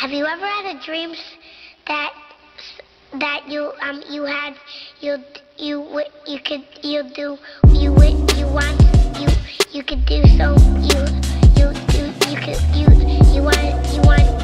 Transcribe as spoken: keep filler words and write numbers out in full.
Have you ever had a dream that that you um you had you you you could you do you you want you you could do so you you you you could you you want you want